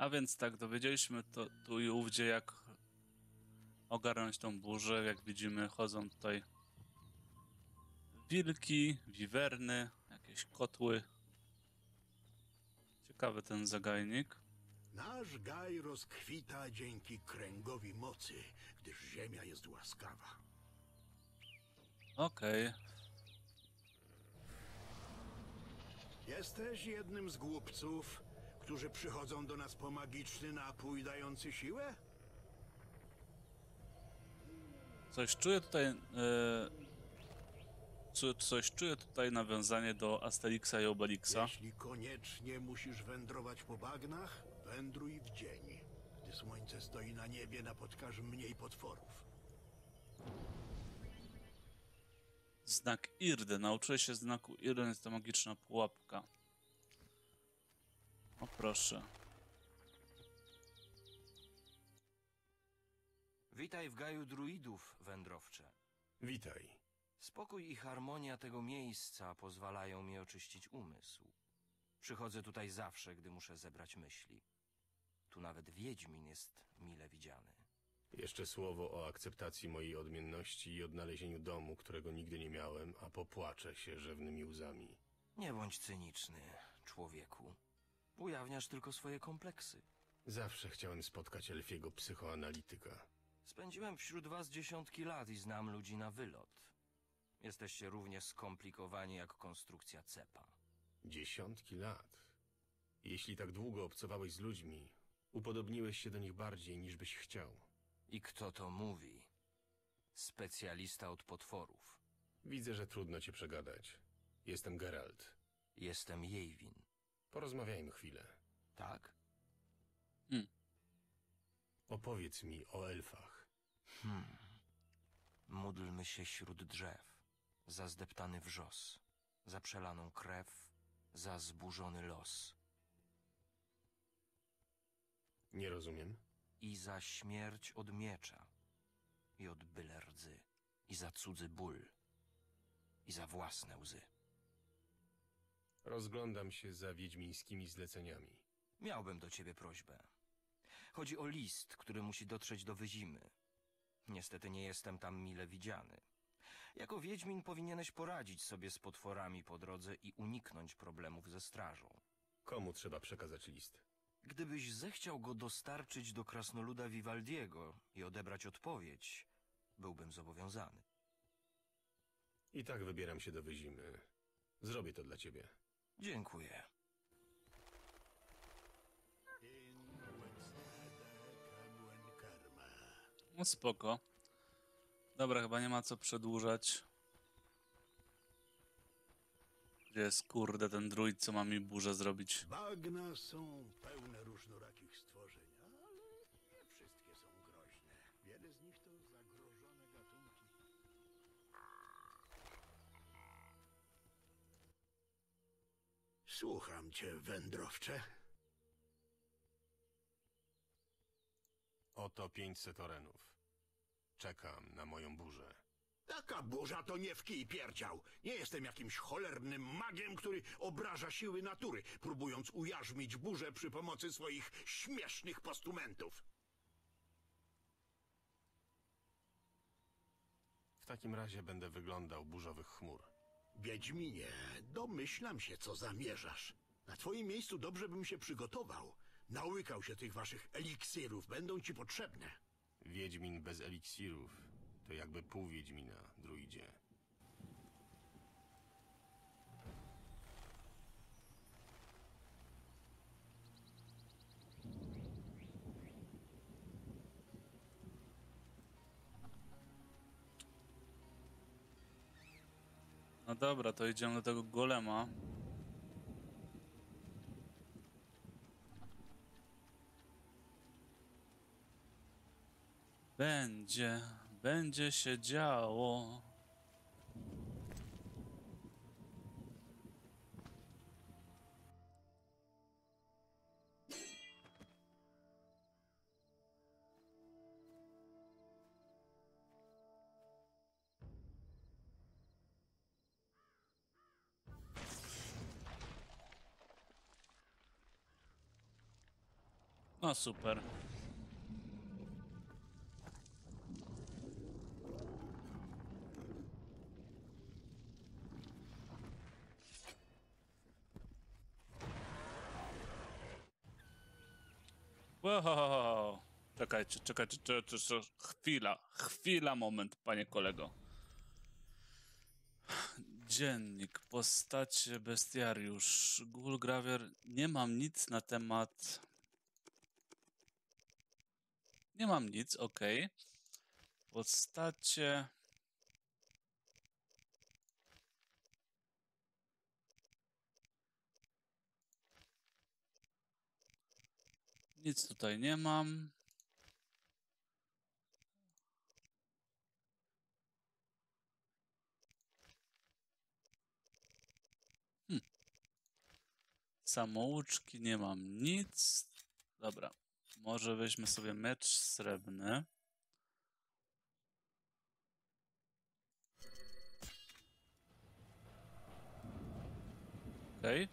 A więc tak, dowiedzieliśmy to tu i ówdzie, jak ogarnąć tą burzę. Jak widzimy, chodzą tutaj wilki, wiwerny, jakieś kotły. Ciekawy ten zagajnik. Nasz gaj rozkwita dzięki kręgowi mocy, gdyż ziemia jest łaskawa. Okej. Jesteś jednym z głupców, którzy przychodzą do nas po magiczny napój dający siłę? Coś czuję tutaj... coś czuję tutaj nawiązanie do Asterixa i Obelixa. Jeśli koniecznie musisz wędrować po bagnach, wędruj w dzień. Gdy słońce stoi na niebie, napotkasz mniej potworów. Znak Irdy. Nauczyłem się znaku Irdy, jest to magiczna pułapka. O proszę. Witaj w gaju druidów, wędrowcze. Witaj. Spokój i harmonia tego miejsca pozwalają mi oczyścić umysł. Przychodzę tutaj zawsze, gdy muszę zebrać myśli. Tu nawet Wiedźmin jest mile widziany. Jeszcze słowo o akceptacji mojej odmienności i odnalezieniu domu, którego nigdy nie miałem, a popłaczę się rzewnymi łzami. Nie bądź cyniczny, człowieku. Ujawniasz tylko swoje kompleksy. Zawsze chciałem spotkać elfiego psychoanalityka. Spędziłem wśród was dziesiątki lat i znam ludzi na wylot. Jesteście równie skomplikowani jak konstrukcja cepa. Dziesiątki lat. Jeśli tak długo obcowałeś z ludźmi, upodobniłeś się do nich bardziej, niż byś chciał. I kto to mówi? Specjalista od potworów. Widzę, że trudno cię przegadać. Jestem Geralt. Jestem Jejwin. Porozmawiajmy chwilę. Tak? Opowiedz mi o elfach. Módlmy się wśród drzew, za zdeptany wrzos, za przelaną krew, za zburzony los Nie rozumiem. i za śmierć od miecza i od byle rdzy, i za cudzy ból, i za własne łzy. Rozglądam się za wiedźmińskimi zleceniami. Miałbym do ciebie prośbę. Chodzi o list, który musi dotrzeć do Wyzimy. Niestety nie jestem tam mile widziany. Jako wiedźmin powinieneś poradzić sobie z potworami po drodze i uniknąć problemów ze strażą. Komu trzeba przekazać list? Gdybyś zechciał go dostarczyć do krasnoluda Vivaldiego i odebrać odpowiedź, byłbym zobowiązany. I tak wybieram się do Wyzimy. Zrobię to dla ciebie. Dziękuję. No spoko. Dobra, chyba nie ma co przedłużać. Gdzie jest, kurde, ten druid, co ma mi burzę zrobić? Bagna są pełne różnorakich stworzeń, ale nie wszystkie są groźne. Wiele z nich to zagrożone gatunki. Słucham cię, wędrowcze. Oto 500 orenów. Czekam na moją burzę. Taka burza to nie w kij pierdział. Nie jestem jakimś cholernym magiem, który obraża siły natury, próbując ujarzmić burzę przy pomocy swoich śmiesznych postumentów. W takim razie będę wyglądał burzowych chmur. Wiedźminie, domyślam się, co zamierzasz. Na twoim miejscu dobrze bym się przygotował. Nałykał się tych waszych eliksirów, będą ci potrzebne. Wiedźmin bez eliksirów to jakby pół wiedźmina, druidzie. No dobra, to idziemy do tego golema. Będzie się działo. No super. Wow. Czekajcie, chwila, moment, panie kolego. Dziennik, postacie, bestiariusz, Gulgrawier. Nie mam nic na temat... Nie mam nic, okej. Postacie... Nic tutaj nie mam. Samouczki, nie mam nic. Dobra, może weźmy sobie mecz srebrny. Okej.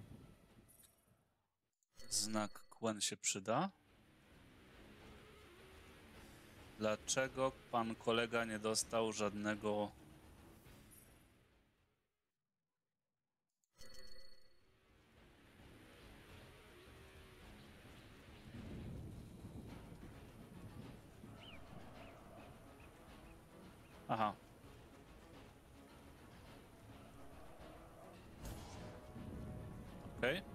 Znak Quen się przyda. Dlaczego pan kolega nie dostał żadnego... Aha. Okej.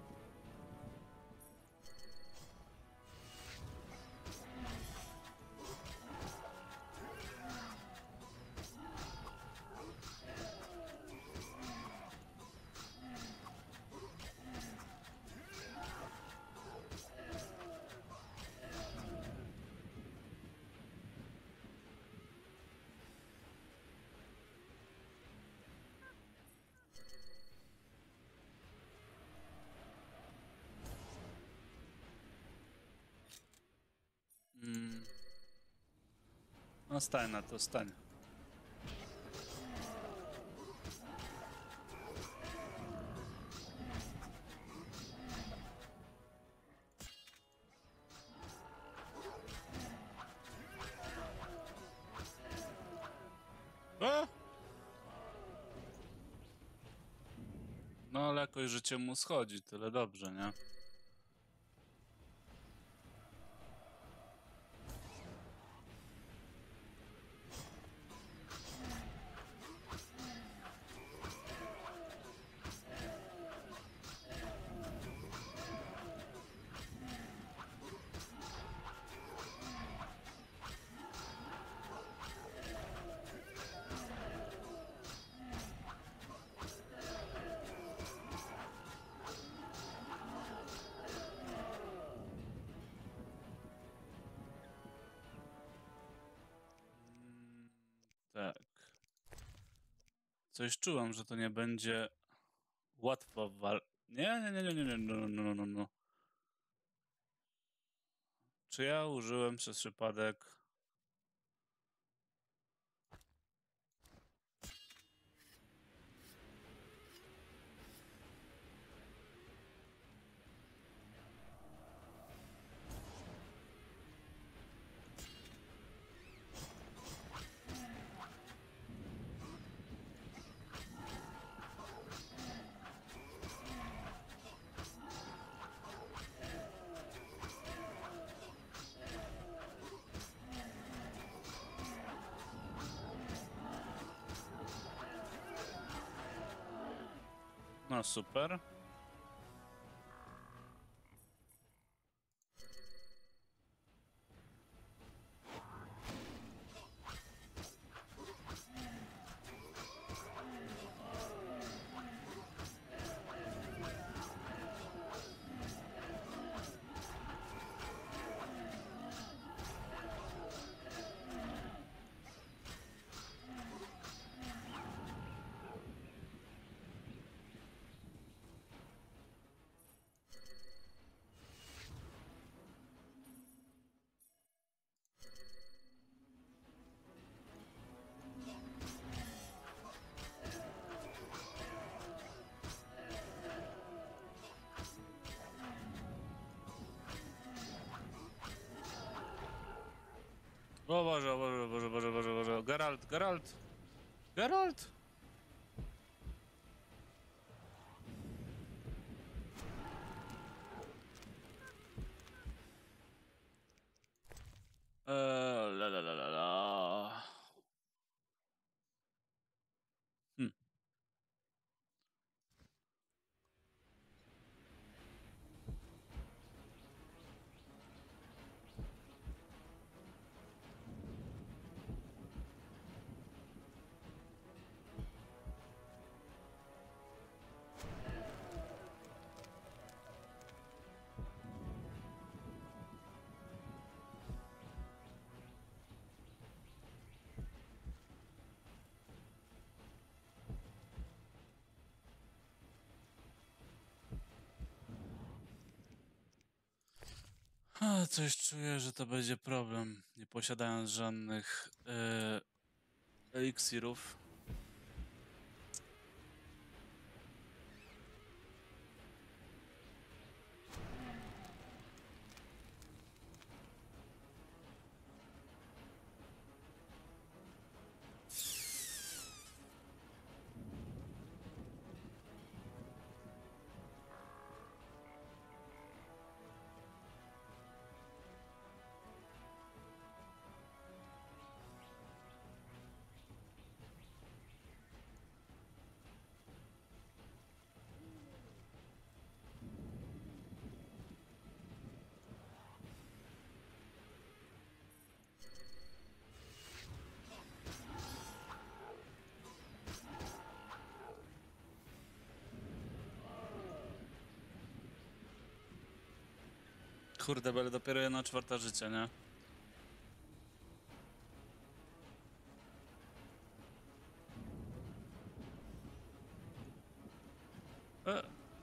No stań na to, stań. A! No ale jakoś życie mu schodzi, tyle dobrze, nie? Tak. Coś czułem, że to nie będzie łatwo Nie, no. Czy ja użyłem przez przypadek... No super. O Boże, o Boże, o Boże, Boże, Boże, Boże. Geralt, Geralt! Geralt! La la la la la. Hm. Coś czuję, że to będzie problem, nie posiadając żadnych eliksirów. Kurde, będę dopiero 1/4 życia, nie? E.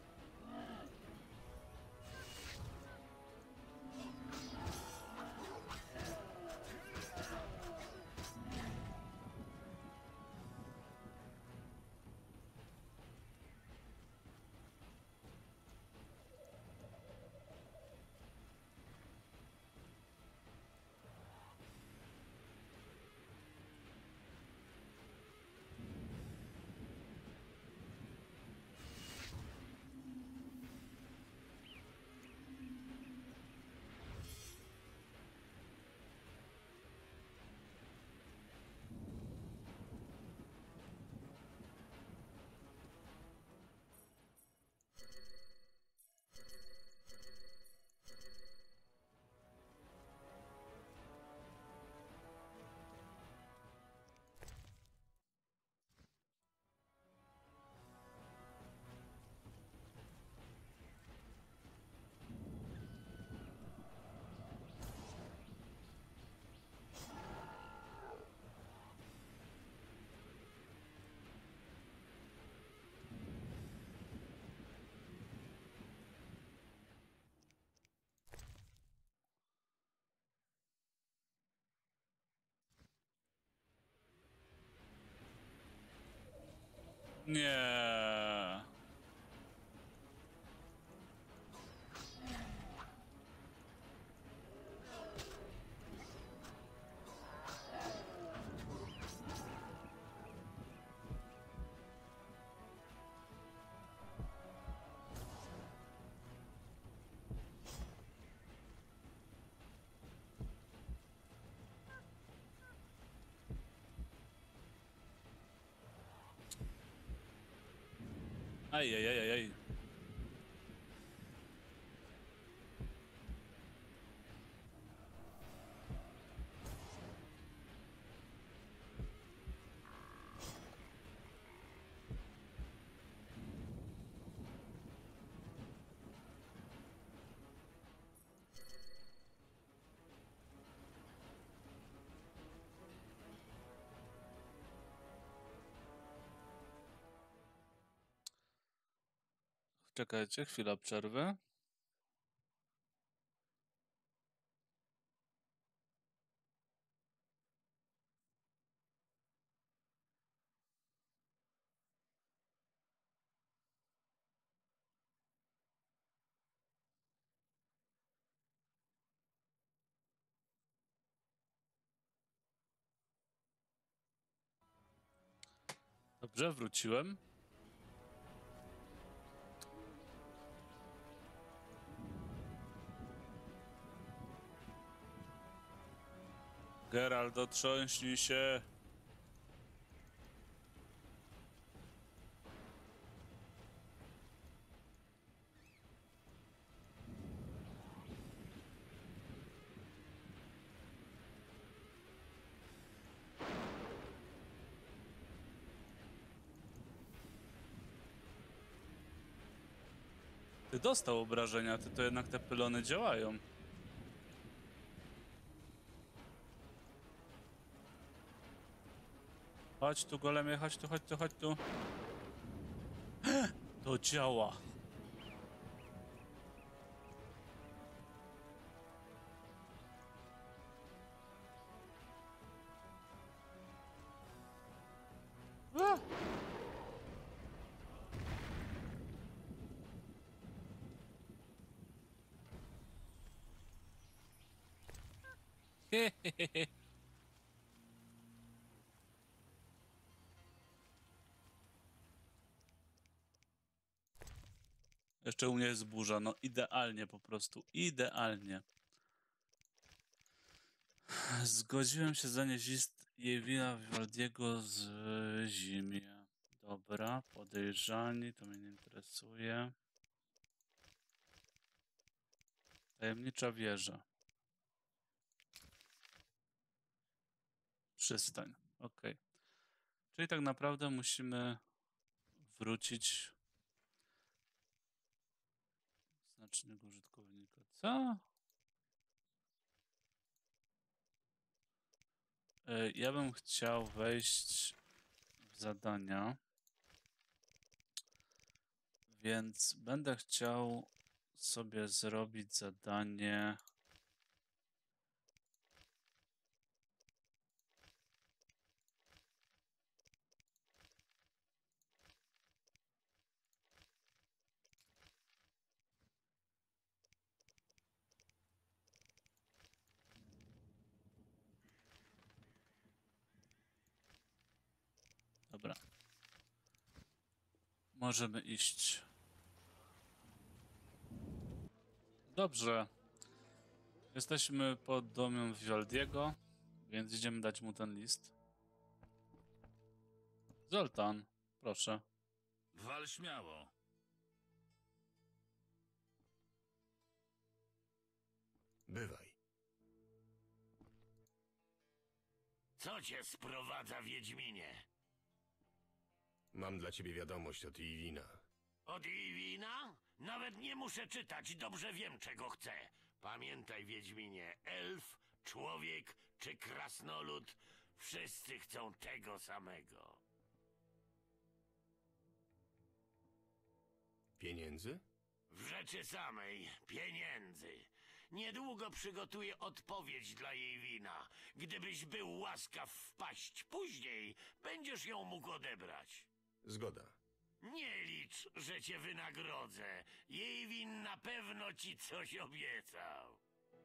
Nie. Aj, aj, aj, aj, aj. Czekajcie, chwila przerwy. Dobrze, wróciłem. Geralt, otrząśnij się. Ty dostał obrażenia, ty to jednak te pylony działają. Chodź tu, golemie, chodź tu, chodź tu, chodź tu. To działa. A! Hehehe. Jeszcze u mnie jest burza, no idealnie po prostu, idealnie. Zgodziłem się zanieść list Jewina Vivaldiego z zimie. Dobra, podejrzani, to mnie nie interesuje. Tajemnicza wieża. Przystań, okej. Czyli tak naprawdę musimy wrócić. Znacznik użytkownika. Co? Ja bym chciał wejść w zadania, więc będę chciał sobie zrobić zadanie. Dobra. Możemy iść. Dobrze. Jesteśmy pod domem Vivaldiego, więc idziemy dać mu ten list. Zoltan, proszę. Wal śmiało. Bywaj. Co cię sprowadza, Wiedźminie? Mam dla ciebie wiadomość od Iwina. Od Iwina? Nawet nie muszę czytać, dobrze wiem, czego chcę. Pamiętaj, Wiedźminie, elf, człowiek czy krasnolud, wszyscy chcą tego samego. Pieniędzy? W rzeczy samej, pieniędzy. Niedługo przygotuję odpowiedź dla jej wina. Gdybyś był łaskaw wpaść później, będziesz ją mógł odebrać. Zgoda. Nie licz, że cię wynagrodzę. Jej win na pewno ci coś obiecał.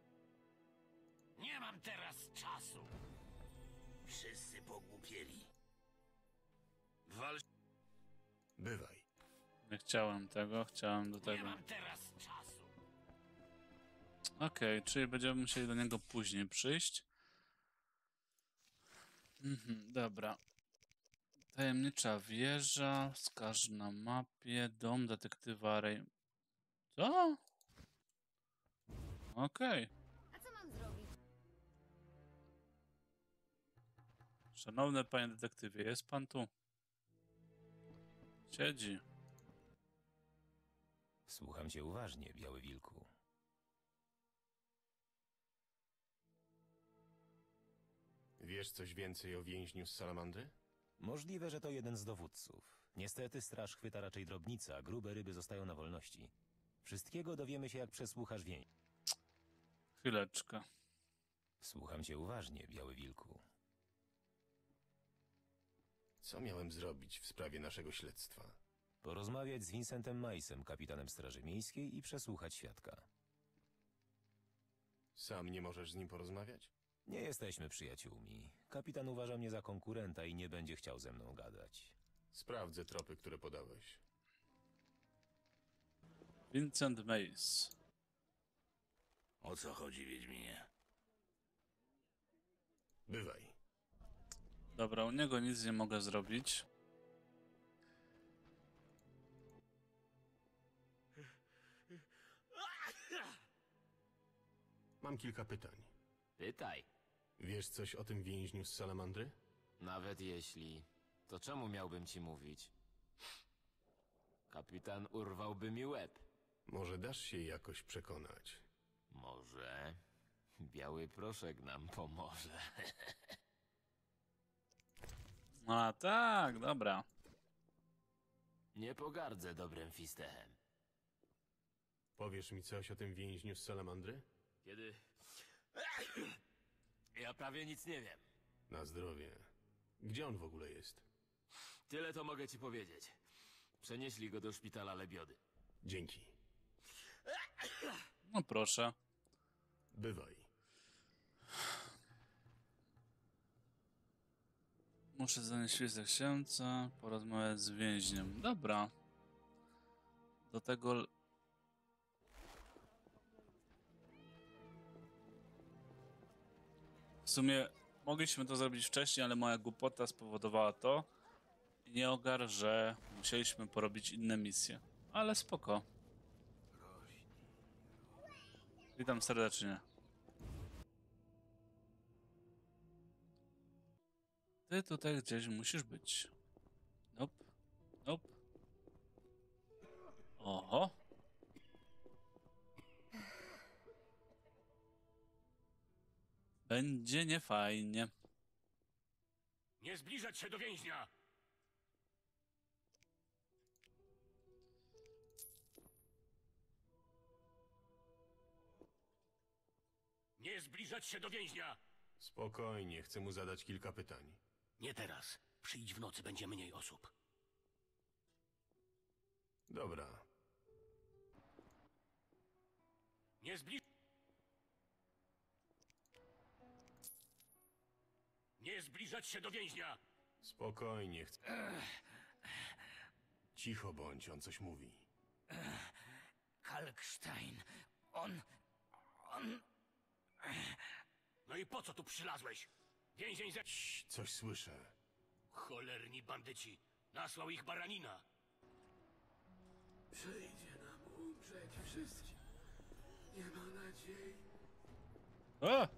Nie mam teraz czasu. Wszyscy pogłupieli. Wal... Bywaj. Nie chciałem tego, chciałem do Nie tego. mam teraz czasu. Okej, czyli będziemy musieli do niego później przyjść. Dobra. Tajemnicza wieża, wskaż na mapie, dom detektywa Ray... Co? Okej. A co mam zrobić? Szanowny panie detektywie, jest pan tu? Siedzi. Słucham cię uważnie, Biały Wilku. Wiesz coś więcej o więźniu z Salamandry? Możliwe, że to jeden z dowódców. Niestety straż chwyta raczej drobnica, a grube ryby zostają na wolności. Wszystkiego dowiemy się, jak przesłuchasz więź. Chwileczkę. Słucham cię uważnie, Biały Wilku. Co miałem zrobić w sprawie naszego śledztwa? Porozmawiać z Vincentem Maisem, kapitanem Straży Miejskiej i przesłuchać świadka. Sam nie możesz z nim porozmawiać? Nie jesteśmy przyjaciółmi. Kapitan uważa mnie za konkurenta i nie będzie chciał ze mną gadać. Sprawdzę tropy, które podałeś. Vincent Mace. O co chodzi, Wiedźminie? Bywaj. Dobra, u niego nic nie mogę zrobić. Mam kilka pytań. Pytaj. Wiesz coś o tym więźniu z Salamandry? Nawet jeśli, to czemu miałbym ci mówić? Kapitan urwałby mi łeb. Może dasz się jakoś przekonać. Może biały proszek nam pomoże. A tak, dobra. Nie pogardzę dobrym fistechem. Powiesz mi coś o tym więźniu z Salamandry? Kiedy... Ja prawie nic nie wiem. Na zdrowie. Gdzie on w ogóle jest? Tyle to mogę ci powiedzieć. Przenieśli go do szpitala Lebiody. Dzięki. No proszę. Bywaj. Muszę zanieść list księcia, porozmawiać z więźniem. Dobra. Do tego... W sumie mogliśmy to zrobić wcześniej, ale moja głupota spowodowała to i nie ogar, że musieliśmy porobić inne misje. Ale spoko. Witam serdecznie. Ty tutaj gdzieś musisz być. Nope. Nope. Oho. Będzie niefajnie. Nie zbliżać się do więźnia! Nie zbliżać się do więźnia! Spokojnie, chcę mu zadać kilka pytań. Nie teraz. Przyjdź w nocy, będzie mniej osób. Dobra. Nie zbliż... Nie zbliżać się do więźnia! Spokojnie, chcę... Cicho bądź, on coś mówi. Kalkstein, on... No i po co tu przylazłeś? Więzień ze... Cii, coś słyszę. Cholerni bandyci. Nasłał ich baranina. Przyjdzie nam umrzeć wszystkim. Nie ma nadziei. O!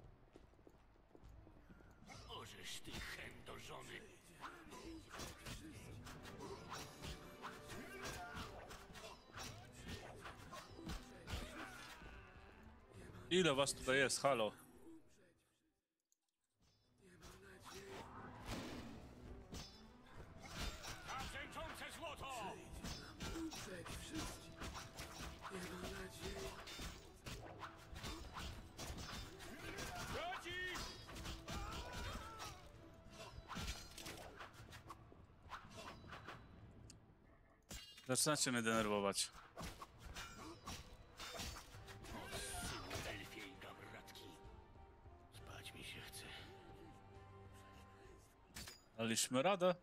Ożeż ty chędożony. Ile was tutaj jest? Halo. Na brzęczące złoto! Umrzeć wszystkim. Nie ma nadziei. Chodzi! Zaczynacie mnie denerwować. Synu elfiej gabratki. Spać mi się chce. Daliśmy radę.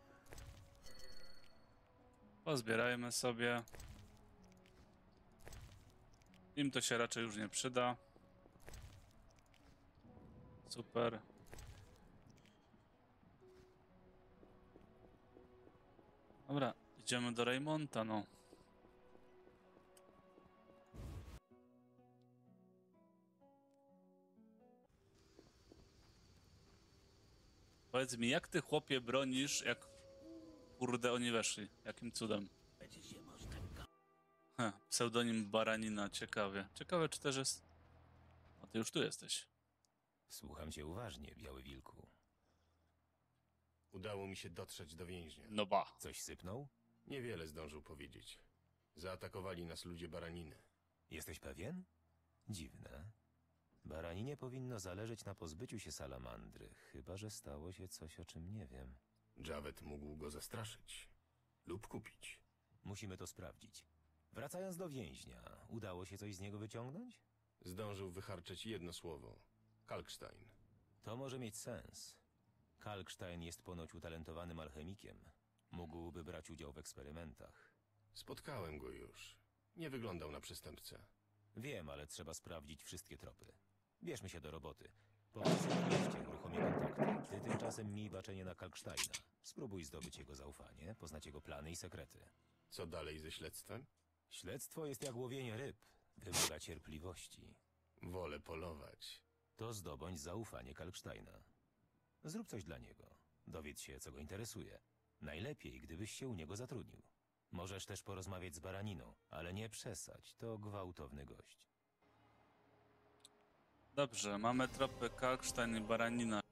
Pozbierajmy sobie. Im to się raczej już nie przyda. Super. Dobra, idziemy do Raymonta, no. Powiedz mi, jak ty, chłopie, bronisz, jak kurde oni weszli? Jakim cudem? Pseudonim Baranina, ciekawie. Ciekawe, czy też jest... A ty już tu jesteś. Słucham cię uważnie, Biały Wilku. Udało mi się dotrzeć do więźnia. No ba. Coś sypnął? Niewiele zdążył powiedzieć. Zaatakowali nas ludzie baraniny. Jesteś pewien? Dziwne. Baraninie powinno zależeć na pozbyciu się salamandry, chyba że stało się coś, o czym nie wiem. Javet mógł go zastraszyć. Lub kupić. Musimy to sprawdzić. Wracając do więźnia, udało się coś z niego wyciągnąć? Zdążył wycharczeć jedno słowo. Kalkstein. To może mieć sens. Kalkstein jest ponoć utalentowanym alchemikiem. Mógłby brać udział w eksperymentach. Spotkałem go już. Nie wyglądał na przestępcę. Wiem, ale trzeba sprawdzić wszystkie tropy. Bierzmy się do roboty. Po w mieście uruchomię kontakty. Ty tymczasem miej baczenie na Kalksteina. Spróbuj zdobyć jego zaufanie, poznać jego plany i sekrety. Co dalej ze śledztwem? Śledztwo jest jak łowienie ryb. Wymaga cierpliwości. Wolę polować. To zdobądź zaufanie Kalksteina. Zrób coś dla niego. Dowiedz się, co go interesuje. Najlepiej, gdybyś się u niego zatrudnił. Możesz też porozmawiać z Baraniną, ale nie przesadź, to gwałtowny gość. Dobrze, mamy tropy Kalkstein i Baranina.